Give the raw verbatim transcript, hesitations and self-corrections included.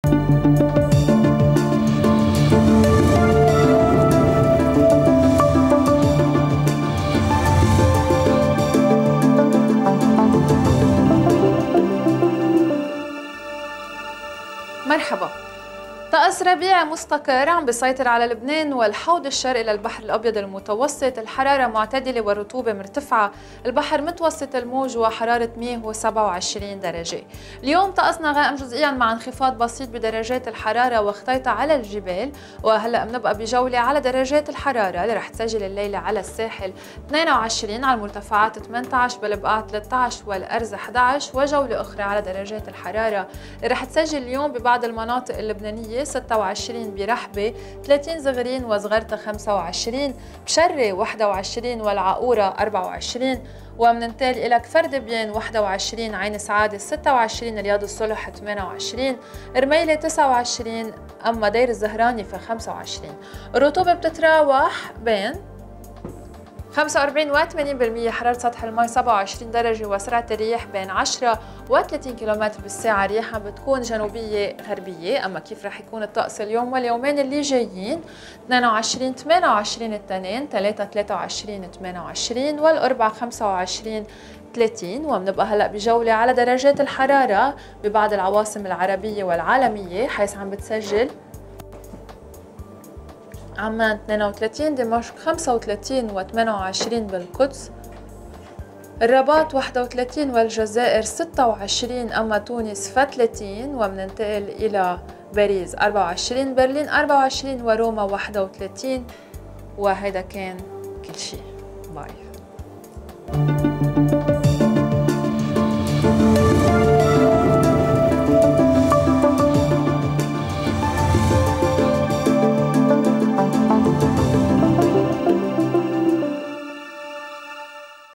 مرحبا. طقس ربيع مستقر عم بيسيطر على لبنان والحوض الشرقي للبحر الأبيض المتوسط، الحرارة معتدلة والرطوبة مرتفعة، البحر متوسط الموج وحرارة مية وسبعة وعشرين درجة. اليوم طقسنا غائم جزئيا مع انخفاض بسيط بدرجات الحرارة وخطيطة على الجبال، وهلا بنبقى بجولة على درجات الحرارة اللي رح تسجل الليلة على الساحل اثنين وعشرين، على المرتفعات ثمانية عشر، بالبقاع ثلاثة عشر والأرز أحد عشر، وجولة أخرى على درجات الحرارة اللي رح تسجل اليوم ببعض المناطق اللبنانية ستة وعشرين برحبة، ثلاثين زغرين وزغرتة خمسة وعشرين، بشري واحد وعشرين والعقورة أربعة وعشرين، ومننتقل إلى كفر دبيان واحد وعشرين، عين سعادة ستة وعشرين، رياض الصلح ثمانية وعشرين، رميلة تسعة وعشرين، أما دير الزهراني في خمسة وعشرين. الرطوبة بتتراوح بين خمسة وأربعين و ثمانين بالمية، حرارة سطح الماء سبعة وعشرين درجة، وسرعة الرياح بين عشرة و ثلاثين كيلومتر بالساعة. رياحها بتكون جنوبية غربية. أما كيف رح يكون الطقس اليوم واليومين اللي جايين؟ اثنين وعشرين ثمانية وعشرين اثنين، ثلاثة ثلاثة وعشرين ثمانية وعشرين، والأربعاء خمسة وعشرين ثلاثين. وبنبقى هلا بجولة على درجات الحرارة ببعض العواصم العربية والعالمية، حيث عم بتسجل عمان اثنين وثلاثين، دمشق خمسة وثلاثين وثمانية وعشرين بالقدس، الرباط واحد وثلاثين والجزائر ستة وعشرين، أما تونس ثلاثين، ومننتقل إلى باريس أربعة وعشرين، برلين أربعة وعشرين، وروما واحد وثلاثين. وهيدا كان كل شيء. باي.